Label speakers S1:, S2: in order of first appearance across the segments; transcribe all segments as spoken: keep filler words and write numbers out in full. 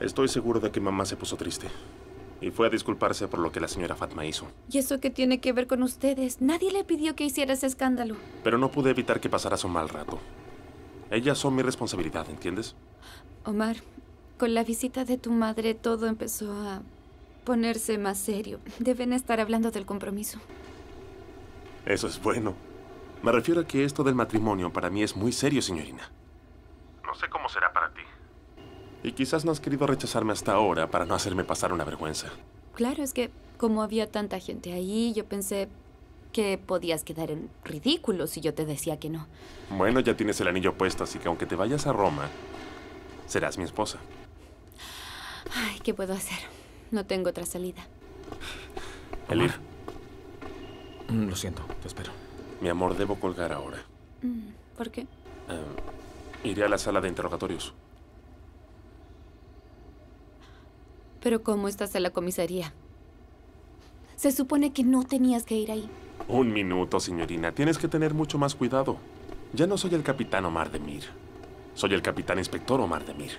S1: Estoy seguro de que mamá se puso triste. Y fue a disculparse por lo que la señora Fatma hizo.
S2: ¿Y eso qué tiene que ver con ustedes? Nadie le pidió que hiciera ese escándalo.
S1: Pero no pude evitar que pasaras un mal rato. Ellas son mi responsabilidad, ¿entiendes?
S2: Omar, con la visita de tu madre todo empezó a ponerse más serio. Deben estar hablando del compromiso.
S1: Eso es bueno. Me refiero a que esto del matrimonio para mí es muy serio, señorina. No sé cómo será para ti. Y quizás no has querido rechazarme hasta ahora para no hacerme pasar una vergüenza.
S2: Claro, es que como había tanta gente ahí, yo pensé que podías quedar en ridículo si yo te decía que no.
S1: Bueno, ya tienes el anillo puesto, así que aunque te vayas a Roma, serás mi esposa.
S2: Ay, ¿qué puedo hacer? No tengo otra salida.
S1: Elif.
S3: Mm, Lo siento, te espero.
S1: Mi amor, debo colgar ahora.
S2: Mm, ¿Por qué?
S1: Eh, iré a la sala de interrogatorios.
S2: ¿Pero cómo estás en la comisaría? Se supone que no tenías que ir ahí.
S1: Un minuto, señorina. Tienes que tener mucho más cuidado. Ya no soy el capitán Omar Demir. Soy el capitán inspector Omar Demir.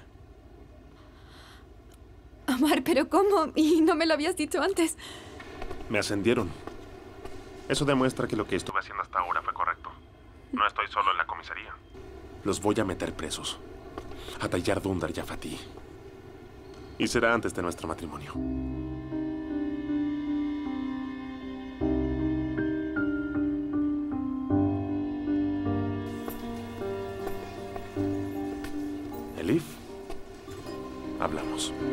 S2: Omar, ¿pero cómo? Y no me lo habías dicho antes.
S1: Me ascendieron. Eso demuestra que lo que estuve haciendo hasta ahora fue correcto. No estoy solo en la comisaría. Los voy a meter presos. A Tayyar Dundar y a Fatih. Y será antes de nuestro matrimonio. Elif, hablamos.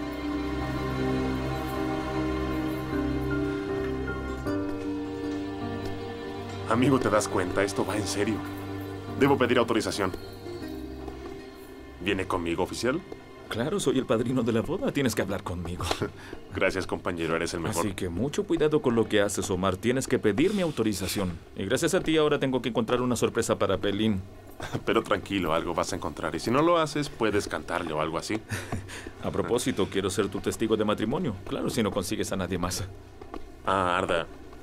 S1: Amigo, ¿te das cuenta? Esto va en serio. Debo pedir autorización. ¿Viene conmigo, oficial?
S3: Claro, soy el padrino de la boda. Tienes que hablar conmigo.
S1: Gracias, compañero. Eres el mejor.
S3: Así que mucho cuidado con lo que haces, Omar. Tienes que pedir mi autorización. Y gracias a ti ahora tengo que encontrar una sorpresa para Pelín.
S1: Pero tranquilo, algo vas a encontrar. Y si no lo haces, puedes cantarle o algo así.
S3: A propósito, quiero ser tu testigo de matrimonio. Claro, si no consigues a nadie más.
S1: Ah, Arda.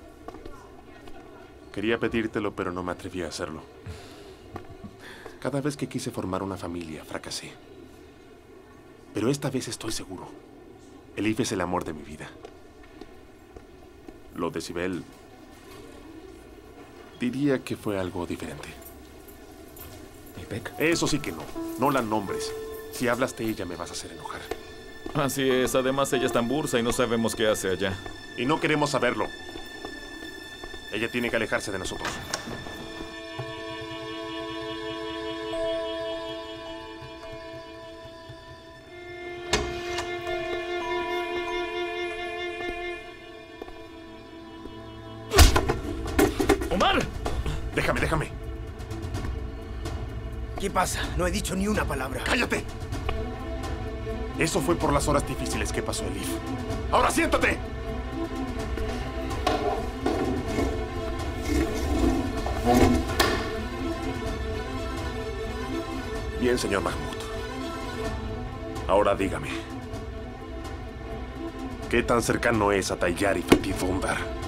S1: Quería pedírtelo, pero no me atreví a hacerlo. Cada vez que quise formar una familia, fracasé. Pero esta vez estoy seguro. Elif es el amor de mi vida. Lo de Sibel... diría que fue algo diferente.
S3: ¿Y Beck?
S1: Eso sí que no. No la nombres. Si hablas de ella, me vas a hacer enojar.
S3: Así es. Además, ella está en Bursa y no sabemos qué hace allá.
S1: Y no queremos saberlo. Ella tiene que alejarse de nosotros.
S3: ¡Omar!
S1: Déjame, déjame.
S4: ¿Qué pasa? No he dicho ni una palabra.
S1: ¡Cállate! Eso fue por las horas difíciles que pasó Elif. ¡Ahora siéntate! Bien, señor Mahmoud. Ahora dígame. ¿Qué tan cercano es a Tayyar y Fatih Dundar?